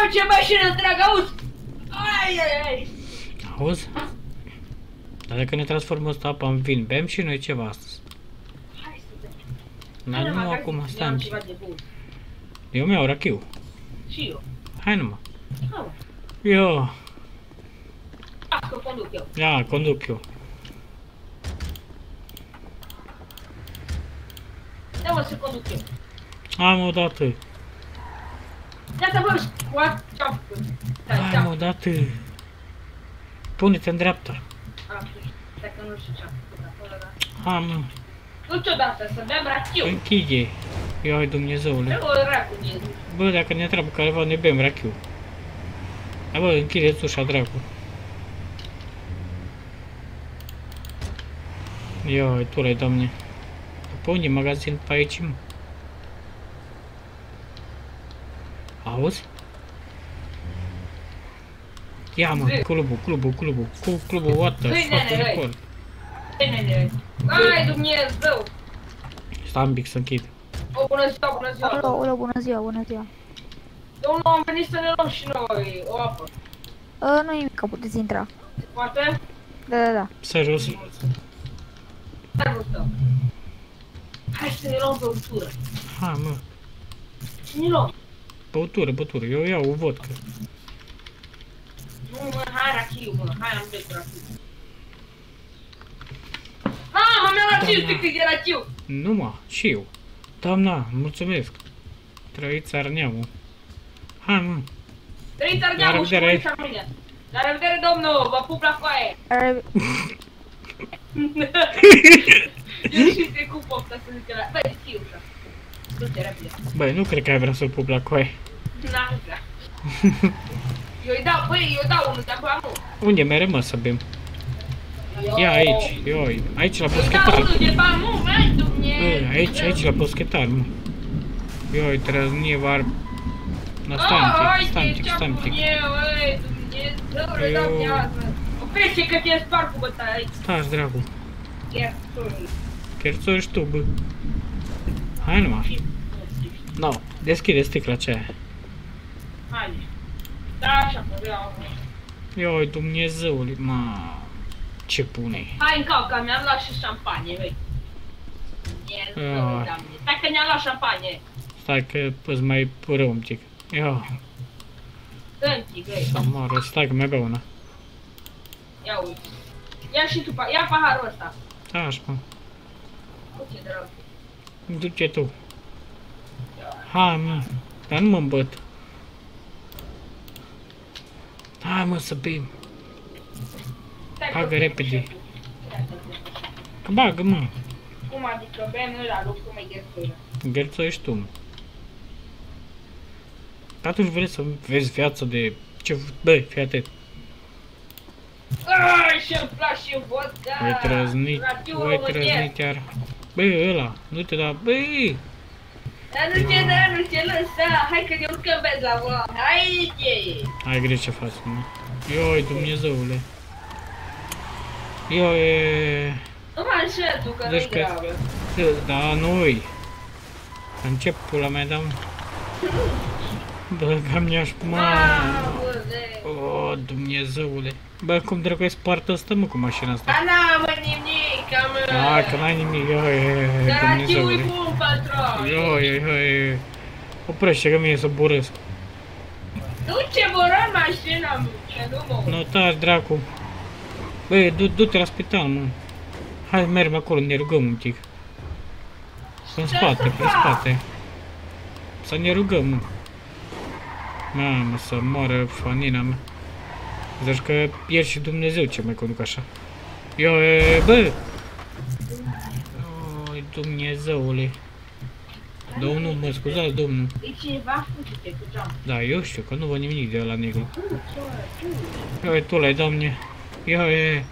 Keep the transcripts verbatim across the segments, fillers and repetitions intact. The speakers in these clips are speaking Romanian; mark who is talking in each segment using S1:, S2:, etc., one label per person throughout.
S1: Mamă, ce mașină dragă, auzi! Ai, ai, ai!
S2: Auzi? Dar dacă ne transformăm ăsta apa în vin, bem și noi ceva astăzi.
S1: Hai să bem.
S2: Dar nu acum, stai un pic.
S1: Ceva de bun.
S2: Eu mi-au rachiu.
S1: Și eu.
S2: Hai numai.
S1: Hai, mă.
S2: Eu.
S1: Las că conduc eu.
S2: Ia, conduc eu.
S1: Dă-mă să conduc eu.
S2: Am o dată.
S1: Ia-ți bă, scoat ce-am făcut.
S2: Am o dată. Pune-te în dreapta.
S1: Dacă nu știu ce-am făcut acolo, da.
S2: Ha, mă.
S1: Nu ciodată, să bem rachiu.
S2: Închide. Ioi, Dumnezeule.
S1: Ce o racu mie.
S2: Bă, dacă ne întreabă careva, ne bem rachiu. Hai bă, închideți ușa, dracu. Ioi, tu le doamne. Pe unde e magazin? Pe aici, mă. Auzi? Ia mă, clubul, clubul, clubul, cu clubul, what the fuck, Nicol.
S1: Hai, nene, hai, Dumnezeu!
S2: Stai un pic să închid.
S1: O, bună ziua, bună ziua!
S3: Alo, alo, bună ziua, bună ziua.
S1: Domnul, am venit să ne luăm și noi o apă.
S3: Uh, nu e nimic, puteți intra.
S1: Se poate?
S3: Da, da, da.
S2: Serios?
S1: Hai, Rustă. Hai să ne luăm băutură.
S2: Ha, mă.
S1: Ce ne luăm?
S2: Băutură, băutură, eu iau o vodcă.
S1: Nu, mă, hai rachiu, mă, hai am bet rachiu. Mamă, mi-a luat și sticlă de rachiu!
S2: Nu, mă, și eu. Doamna, mulțumesc. Trăiți Arneamu. Hai, mă.
S1: Trăiți Arneamu și muriți Armânia. La revedere, domnul, vă pup la foaie. Eu și te cu pofta să zice la... Băi, deschid ușa. Du-te, repede.
S2: Băi, nu cred că ai vrea să-l pup la coaie.
S1: N-am vrea. Eu-i dau, băi, eu dau unul, dar bă, nu.
S2: Unde mereu, mă, să bem? Ia aici, ioi, aici la
S1: Eu dau
S2: boschetar.
S1: unul de bani, nu, mai, Dumnezeu.
S2: Băi, aici, aici la boschetar, mă. Ioi, trăznie, var... Na, stai un pic, stai un pic, stai un pic.
S1: Dumnezeule, dau viață. Oprește că te spar cu bătaia aici.
S2: Stai-ți, dracu.
S1: Cherțuri.
S2: Cherțori și tu, bă. Hai numai. No, deschide sticla aceea.
S1: Haide. Da, așa, că vreau.
S2: Ioi, Dumnezeule, mă. Ce pune?
S1: Hai în cauca, mi-am luat și șampanie, vei. Dumnezeule, Doamne. Stai că ne-am luat șampanie.
S2: Stai că îți mai rău un pic. Ia.
S1: Dă-mi, găi.
S2: Să moară, stai că mai beau una.
S1: Ia uite. Ia și tu, ia paharul ăsta.
S2: Da, așa, mă.
S1: Uite, drag.
S2: Du-te tu. Hai, mă. Dar nu mă îmbăt. Hai, mă, să bem. Bagă repede. Că bagă, mă.
S1: Cum adică bem noi la loc, cum e gherțoirea?
S2: Gherțoiești tu, mă. Atunci vrei să vezi viața de... Ce... Băi, fii atent.
S1: Aaaa, și-mi place și vodka!
S2: Voi trăznit, voi trăznit iar. Băi, ăla, nu te da, băi!
S1: Dar nu te da, nu te lăsa, hai că ne urcăm vezi la volan, haide!
S2: Ai grijă ce faci, mă. Ioi, Dumnezeule. Ioi...
S1: Nu mă înșel tu, că nu-i gravă.
S2: Da, nu-i. Încep pula mea, da, mă. Bă, cam i-aș, mă. O, Dumnezeule. Bă, cum dracu e spartă asta, mă, cu mașina asta?
S1: Da, n-am nimic, mă.
S2: Da, că n-ai nimic, ioi, Dumnezeule.
S1: Dar bun, patron.
S2: Ioi, ioi, oprește că mie să burăsc.
S1: Nu ce borăm mașina, mă, că nu mă.
S2: Nu, taci, dracu. Băi, du-te la spital, mă. Hai, mergem acolo, ne rugăm un pic. În spate, pe spate. Să ne rugăm, mă. Mamă, să moară fanina mea. Zici că el și Dumnezeu ce mai conduc așa. Eu, bă! Oi, Dumnezeule. Domnul, mă scuzați, domnul.
S1: E cineva? Uite-te cu geam.
S2: Da, eu știu, că nu văd nimic de ăla negru. Ioi, tu l-ai, doamne. Ioi,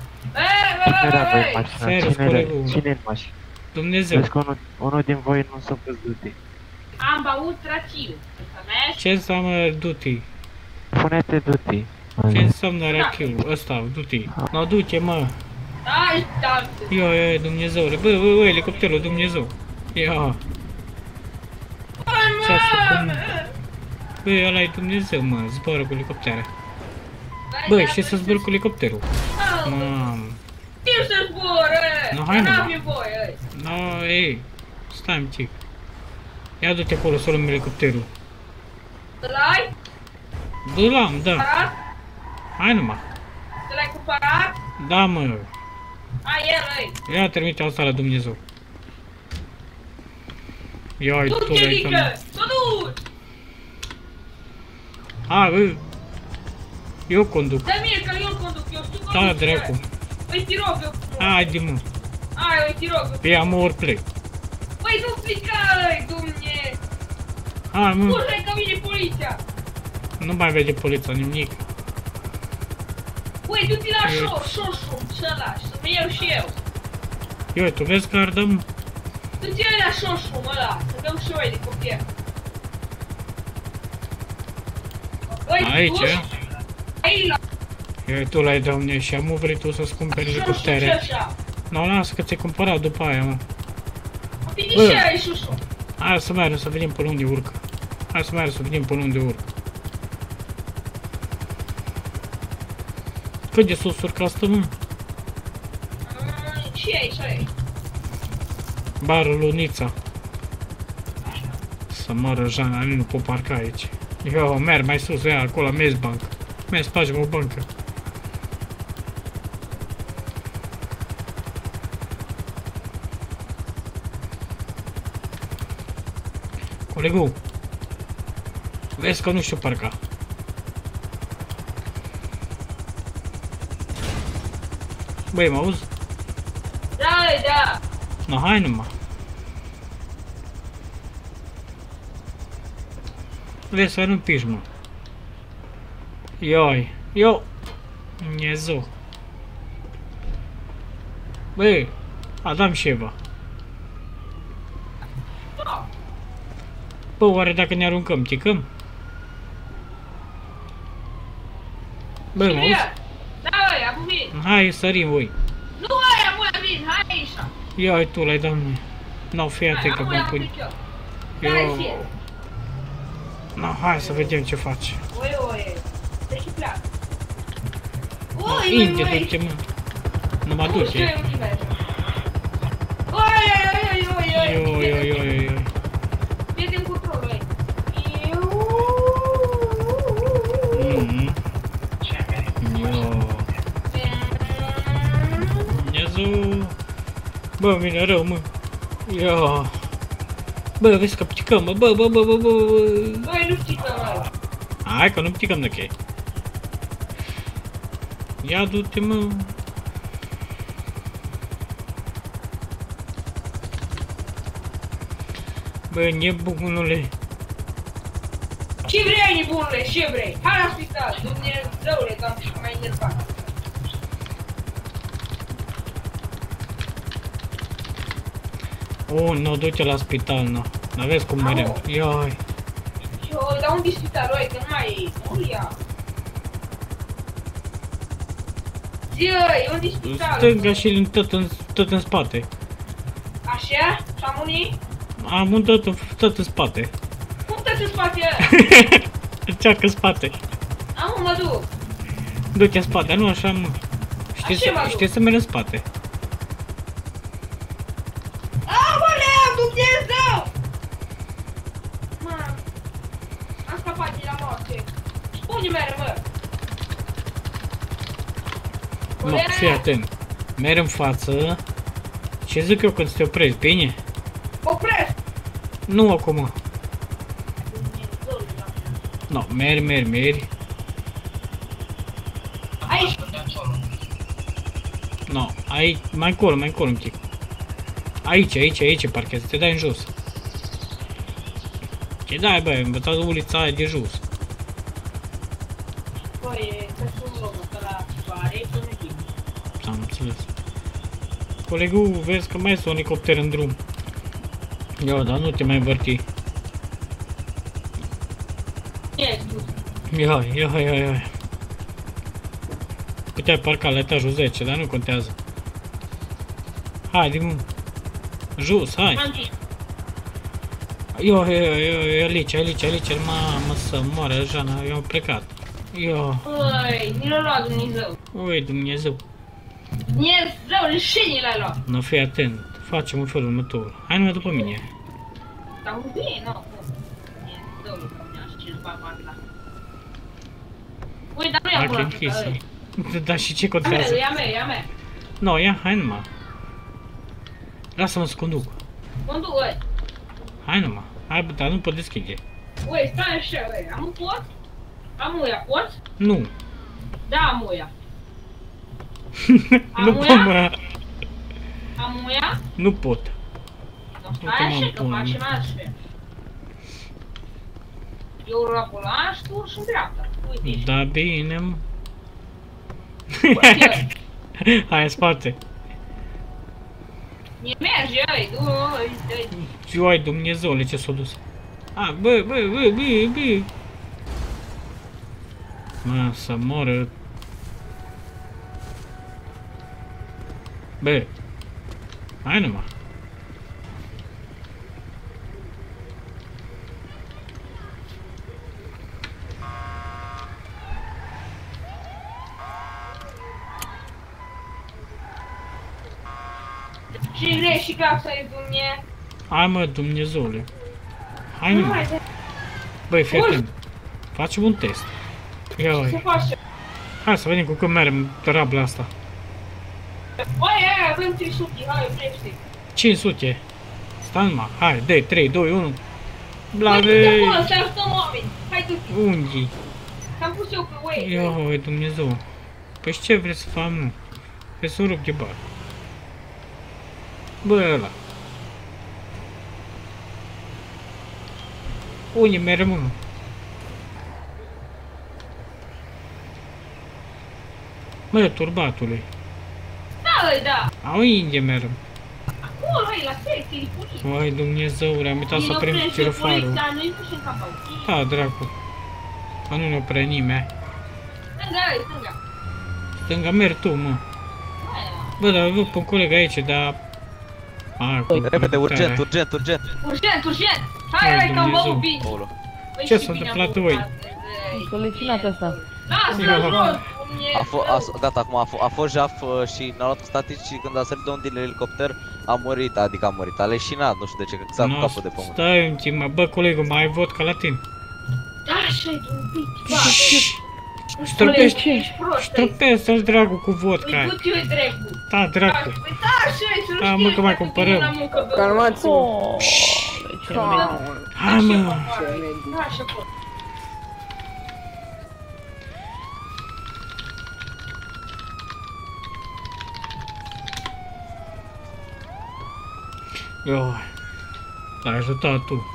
S2: serios, colegul.
S4: Cine în mașină?
S2: Dumnezeu.
S4: Vezi că unul, unul din voi nu s-a pus du-te.
S1: Am băut rachiu.
S2: Ce înseamnă du-te?
S4: Pune-te du-te.
S2: Ce înseamnă rachiu? Ăsta, du-te. No, du-te, mă.
S1: Ai, tante.
S2: Ioi, Dumnezeule. Bă, bă, bă, elicopterul, Dumnezeu. Ia.
S1: Hai,
S2: Ce-ați făcut, mă? Băi, ăla e Dumnezeu, mă, zboară cu elicoptere. Băi, știi să zbor cu elicopterul? Mamă.
S1: Știu să zbor, ăi!
S2: No, hai nu,
S1: N-am
S2: mă.
S1: nevoie, ăi!
S2: No, ei, stai un pic. Ia du-te acolo să luăm elicopterul.
S1: Îl-ai?
S2: Du-l am, da.
S1: Cumpărat?
S2: Hai numai.
S1: L-ai cumpărat?
S2: Da, mă.
S1: Ai el, ăi!
S2: Ia trimite asta la Dumnezeu. Ia-i tu,
S1: Du-te,
S2: ai
S1: Nică! Să duci!
S2: Hai, bă. Eu conduc.
S1: Dă mie că eu conduc, eu știu
S2: Da,
S1: conduc.
S2: dracu.
S1: Păi, te rog, eu...
S2: Haide, mă.
S1: Hai, ăi, te rog, eu...
S2: Pe am ori plec.
S1: Păi, nu strica, ăi, dumne!
S2: Hai, mă.
S1: Spune că vine poliția!
S2: Nu mai vede poliția nimic.
S1: Băi, du-te la
S2: E-
S1: șor, șor, șor, ăla, și să mă iau și eu.
S2: Eu, tu vezi că ardăm?
S1: Du-te la șor, șor, ăla, să dăm și eu elicopter. Băi,
S2: Aici,
S1: duci?
S2: ia.
S1: Aici, la
S2: Eu, tu l-ai domne și am vrut tu să-ți cumperi
S1: șor, șor, și
S2: elicoptere.
S1: așa.
S2: Nu, lasă că ți-ai cumpărat după aia, mă.
S1: Vine
S2: Bă.
S1: și aia, șor, șor.
S2: Hai să mergem să vedem până unde urcă. Hai să mergem să vedem până unde urcă. Cât de sus urcă asta, mă?
S1: Mm, Și aici, aici.
S2: Barul Lunița. Să mără Jean, nu pot parca aici. Eu merg mai sus, ia acolo, mers banc. Mers, facem o bancă. Colegul, vezi că nu știu parca. Băi, mă auzi?
S1: Da, ăi, da.
S2: No, hai numai. Vezi să nu piși, mă. Ioi, eu. Dumnezeu. Băi, Adam și Eva.
S1: Da.
S2: Bă, oare dacă ne aruncăm, ticăm? Bă, mă auzi?
S1: Da, ăi, am vin.
S2: Hai, sărim, voi.
S1: Nu aia, mă, vin, hai aici.
S2: Ia, tu l-ai dat mie. No, fii
S1: Hai,
S2: atent că
S1: am
S2: vom
S1: eu,
S2: pune.
S1: am eu. Hai,
S2: Eu...
S1: fie.
S2: No, hai să vedem ce faci.
S1: Oi, oi. De ce pleacă?
S2: No,
S1: Oi, oi,
S2: Inde,
S1: oi.
S2: du-te, mă. Nu mă
S1: Nu știu
S2: duce.
S1: unde merge. Oi, oi, oi, oi, oi.
S2: Ioi, ioi, ioi, ioi.
S1: Pierde în control, oi.
S2: Mhm. Yo. Dumnezeu. Bă, vine rău, mă. Ia. Bă, vezi că picăm, bă, bă, bă, bă, bă, bă.
S1: Băi, nu știi că ăla.
S2: Hai că nu picăm de chei. Ia du-te, mă. Bă, nebunule.
S1: Ce vrei, nebunule, ce vrei? Hai la spital, Dumnezeule, că am și mai enervat.
S2: O, nu, du-te la spital, nu. N-aveți cum mereu. Ioi.
S1: Eu, dar unde-i spitalul, oi, că nu mai e aici, nu ia. Zi, oi, unde-i spitalul?
S2: Stânga și în- tot în, tot în spate.
S1: Așa? Și am unii?
S2: Am un tot, în- tot în spate.
S1: Cum te în spate ăla?
S2: Încearcă în spate.
S1: Am, mă duc.
S2: Du-te în spate, nu așa, mă. Știi,
S1: Așa mă
S2: să,
S1: duc.
S2: știi să mergi în spate.
S1: Aoleu, Dumnezeu! Mă, am scăpat de la moarte. Unde merg, mă?
S2: Mă, fii atent. Mergi în față. Ce zic eu când să te oprești, bine?
S1: Opresc!
S2: Nu acum.
S1: Dumnezeule, da.
S2: No, mergi, mergi, mergi.
S1: Aici!
S2: No, aici, mai încolo, mai încolo un pic. Aici, aici, aici parchezi, te dai în jos. Ce dai, băi, am învățat ulița aia de jos.
S1: Băi, că sunt locul ăsta la pare, că nu știu.
S2: Am înțeles. Colegul, vezi că mai este un elicopter în drum. Ia, dar nu te mai învârti.
S1: Ce spus?
S2: Ia, ia, ia, ia. Puteai parca la etajul zece, dar nu contează. Haide, mă. Jos, hai.
S1: Am zis.
S2: Eu, eu, eu, eu, Alice, Alice, Alice, mamă să moară Jana, eu am plecat. Eu,
S1: Băi, ni l-a luat Dumnezeu.
S2: ui Dumnezeu.
S1: Dumnezeu, leșenii l-a luat.
S2: Nu, fii atent, facem un fel următor. Hai numai după mine.
S1: Dar un bine, nu, nu. Dumnezeu, așa ce-ți bag la. Ui, dar nu i-am
S2: Dacă
S1: luat.
S2: închisă. Dar și ce
S1: Ia mea,
S2: contează?
S1: ia mea, ia mea.
S2: Nu, ia, hai numai. Lasă-mă să conduc.
S1: Condu, ui.
S2: Hai numai. Hai, bă, dar nu pot deschide.
S1: Ui, stai așa, ui. Am un pot? Am uia, poți?
S2: Nu.
S1: Da, am uia.
S2: Nu
S1: Am
S2: pot,
S1: uia?
S2: mă.
S1: Am uia?
S2: Nu pot.
S1: Nu, stai
S2: Uite,
S1: așa,
S2: m-am
S1: că
S2: pus.
S1: facem altfel. Eu urc acolo, și tu urci în dreapta. Uite,
S2: Da, bine, mă.
S1: Uite.
S2: Hai, în spate.
S1: Mie merge, ui, du, ui, ui.
S2: Ioai, Dumnezeule, ce s-a dus. A, bă, bă, bă, bă, bă. Mă, să moră. Bă. Hai numai.
S1: Și vrei și casa-i dumne.
S2: Hai, mă, Dumnezeule. Hai
S1: Nu
S2: numai.
S1: mai de...
S2: Băi, fii
S1: Ui.
S2: atent. Facem un test. Ia,
S1: Ce
S2: uai.
S1: face?
S2: Hai să vedem cu cum merge rabla asta.
S1: Băi, aia, avem trei sute, hai, oprește.
S2: cinci sute. Stai numai. Hai, dă trei, doi, unu.
S1: Băi, du-te
S2: Blave.
S1: acolo, să ajutăm oameni. Hai, du-te.
S2: Unghii.
S1: Am pus eu pe way.
S2: Ioi, Dumnezeu. Păi și ce vrei să fac, nu? Vrei să rup de bar. Bă, ăla. Unde merg, mă? Mă, turbatului.
S1: Da, băi, da.
S2: Au unde merg?
S1: Acolo, hai, la secție, poliție.
S2: Vai, Dumnezeu, am uitat să prind tirofarul.
S1: Dar nu-i puși în capul.
S2: Da, dracu. Dar nu ne opre nimeni.
S1: Stânga, hai, stânga.
S2: Stânga, merg tu, mă. Bă, dar văd pe un coleg aici, dar... A, cu
S5: Repede, urgent,
S2: care-
S5: urgent, urgent.
S1: Urgent, urgent. Hai,
S2: Hai,
S1: hai, că am
S2: Dumnezeu.
S1: băut bine.
S5: Aolo.
S1: Băi,
S2: Ce
S1: și
S2: s-a
S1: bine am
S2: întâmplat,
S1: băut,
S2: oi?
S1: băi.
S3: S-a lecinat asta.
S1: Lasă,
S2: Eu-
S1: jos,
S5: A fost, a, gata, acum a, a fost jaf uh, și ne-a luat cu statici și când a sărit de un din elicopter a murit, adică a murit, a leșinat, nu știu de ce, că s-a cu
S2: Nu,
S5: capul de pământ.
S2: stai un timp, mă. Bă, colegul, mai ai vodka la tine?
S1: Da, așa-i, un pic. Ba,
S2: Șterpește,
S1: ești prost, ai.
S2: șterpește-l, dracu, cu vodka.
S1: Păi, du-te, eu dracu.
S2: Da, dracu.
S1: Păi, da, așa-i, să nu
S2: Da, mă,
S1: știi
S2: că mai
S1: că te
S2: cumpărăm.
S1: vin la muncă, bă.
S6: Calmați-vă!
S2: Hai, mă.
S1: Da, așa pot.
S2: Eu, l-ai ajutat tu.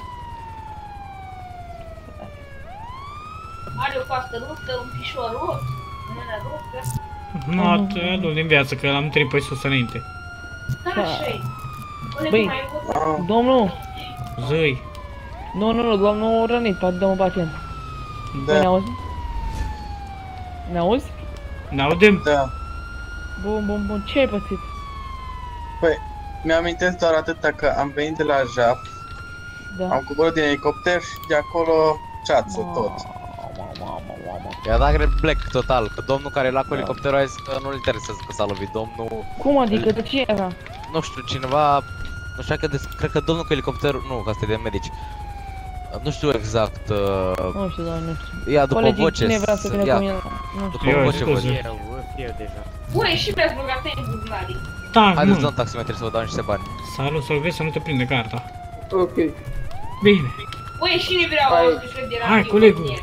S1: Are o coastă ruptă, un pișor rupt, mână ruptă.
S2: Nu, adu din viață, că l-am trăit pe sus înainte.
S1: Da, așa-i. Colegul,
S3: Băi.
S1: mai ai văzut?
S3: Domnul!
S2: Zăi.
S3: Nu, nu, nu, domnul rănit, poate domnul pacient. Băi, ne
S6: Da,
S3: auzi? Ne auzi?
S2: N-audem?
S6: da.
S3: Bun, bun, bun, ce ai pățit?
S6: Păi, mi-amintesc doar atâta că am venit de la Jaf,
S3: Da.
S6: am coborât din elicopter și de acolo ceață tot.
S3: Mamă, mamă, mamă.
S5: I-a dat grep black total, că domnul care era cu elicopterul a zis că nu-l interesează că s-a lovit, domnul,
S3: Cum adică, de ce era?
S5: nu știu, cineva, nu știu, că des, cred că domnul cu elicopterul, nu, că asta e de medici. Nu știu exact, uh,
S3: Nu știu, doamne, nu știu.
S5: ia după
S3: Colegii,
S5: voce,
S3: cine vrea să vină
S5: ia,
S3: cu mine? Nu știu.
S5: după
S2: Eu,
S5: voce
S2: scuze.
S5: văd.
S1: Ui, și vreți băgate în buzunare.
S2: Da,
S5: Haideți,
S2: mă.
S5: domn taximetri, să vă dau niște bani.
S2: Salut, să-l vezi să nu te prinde carta.
S6: Ok.
S2: Bine.
S1: Ui, și ne vreau
S6: Hai.
S1: o să de la
S2: Hai,
S1: mine,
S2: colegul.
S1: mie.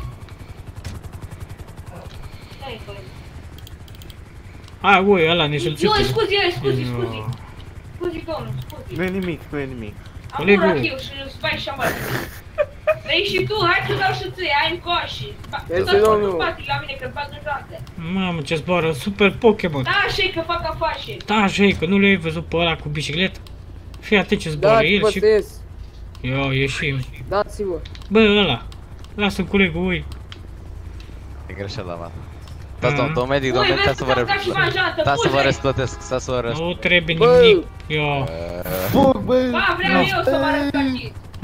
S1: Hai, colegul.
S2: Hai, ui, ăla ne
S1: Eu,
S2: simțit.
S1: scuzi, eu, scuzi, scuzi. Scuzi, domnul, scuzi.
S4: Nu e nimic, nu e nimic.
S1: Am
S2: Colegul.
S1: un rachiu și îl spai și amar. Vrei și tu, hai să dau și ție, ai în coșii.
S6: Mersi,
S1: Stai
S6: domnul.
S1: în spate la mine că-mi bag în joasă.
S2: Mamă, ce zboară, super Pokémon.
S1: Da, așa că fac afaceri.
S2: Da, așa e, că nu le-ai văzut pe ăla cu bicicletă? Fii atent ce
S6: Da,
S2: zboară el
S6: vă
S2: și...
S6: ies.
S2: Ia, ieșim.
S6: Dați-vă.
S2: Bă, ăla. Lasă-mi colegul, ui.
S5: E greșeala mea. Stați,
S2: Mhm.
S5: domn, domn medic,
S1: Ui,
S5: domn medic,
S1: vezi
S5: stați să
S1: că
S5: vă
S1: am dat și
S5: răsplătesc.
S1: manjantă,
S5: Stați să vă
S1: pune!
S5: răsplătesc, stați să vă răsplătesc.
S2: Nu trebuie
S6: Bă.
S2: nimic. Ia.
S6: Fug, bă!
S1: Ba, vreau eu să vă arăt aici.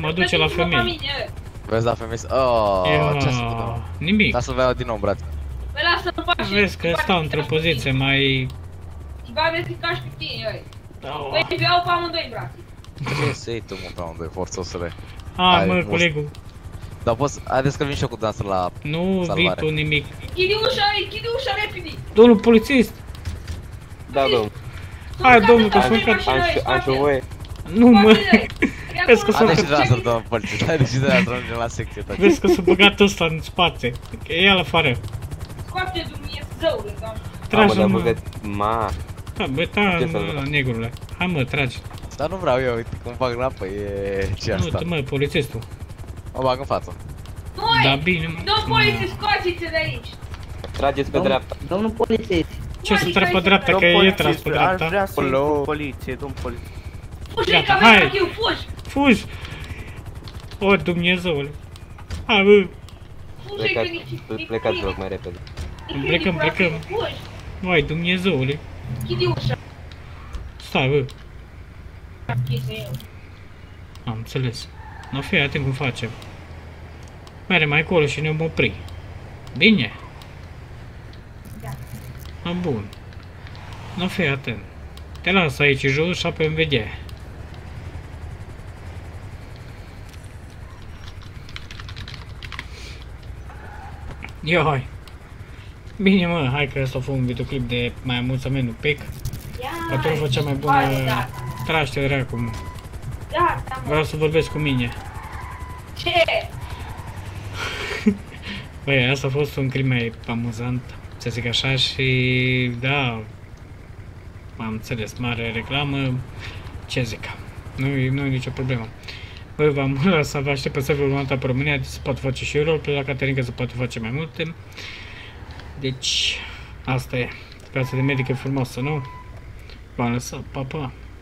S2: mă duce la femei.
S5: Vezi la femei? Oh, ce-a făcut, mă?
S2: Nimic.
S5: Da să-l iau din nou, braț.
S1: Păi lasă-l pași.
S2: Vezi că stau într-o poziție mai...
S1: Va vezi ca și pe tine, ăi.
S2: Oh.
S1: Păi beau pe amândoi, brate.
S5: Ce să iei tu, mă, pe amândoi, forțosule?
S2: A,
S5: Hai,
S2: mă,
S5: must.
S2: colegul.
S5: Dar poți, haideți că vin și eu cu dansul la
S2: Nu vii
S5: salvare.
S2: tu nimic.
S1: Închide ușa, închide ușa repede.
S2: Domnul polițist!
S7: Da, domn.
S2: Hai, domnul, că sunt
S7: Am și, am și voie.
S2: Nu, mă! Vezi că s-a
S5: Haideți și dumneavoastră, domnul polițist, haideți și dumneavoastră, ajungem la secție.
S2: Vezi că s-a băgat ăsta în spate. Ia-l afară.
S1: Scoate Dumnezeule, doamne.
S2: Tragi,
S7: Mamă,
S2: mă.
S7: dar ma.
S2: Da, bă, ta,
S7: Ce să
S2: mă,
S7: fac?
S2: negrule. Hai, mă, tragi.
S5: Dar nu vreau eu, uite cum fac în apă, e... ce
S2: Nu,
S5: asta?
S2: tu, mă, polițistul.
S5: Mă bag în față.
S2: Da,
S1: Noi!
S2: bine, mă.
S1: Domn polițist, scoateți-te de aici!
S7: Trageți pe dreapta.
S8: Domnul polițist,
S2: Ce să trag pe dreapta, că e tras pe
S9: Aș
S2: dreapta?
S9: vrea să
S5: Olo.
S9: intru în poliție, domn poliție.
S1: Fugi,
S2: Gata,
S1: că
S2: hai.
S1: avem eu, fugi!
S2: Fugi! O, Dumnezeule. Hai, bă.
S1: Fugi, că
S7: Plecați,
S1: nici...
S7: plecați loc mai repede.
S2: Plecăm, plecăm.
S1: Fugi!
S2: Vai, Dumnezeule.
S1: Închide ușa.
S2: Stai, bă.
S1: Închisă eu.
S2: Am înțeles. Nu fii atent cum facem. Mere mai acolo și ne-om opri. Bine?
S1: Da.
S2: Ah, bun. Nu fii atent. Te las aici jos și apoi îmi vedea. Ia, hai. Bine, mă, hai că să fă un videoclip de mai mulțumesc un pic.
S1: Ia,
S2: Atunci fă cea mai bună
S1: hai, da.
S2: traște dracu, mă.
S1: Da, da, mă.
S2: Vreau să vorbesc cu mine.
S1: Ce?
S2: Băi, asta a fost un clip mai amuzant, să zic așa, și da, am înțeles, mare reclamă, ce zic, nu e nu e nicio problemă. Băi, v-am lăsat, vă aștept pe serverul următor pe România, se poate face și roleplay la Caterinca, se poate face mai multe. Deci, asta e, viața de medic e frumoasă, nu? V-am lăsat, pa, pa!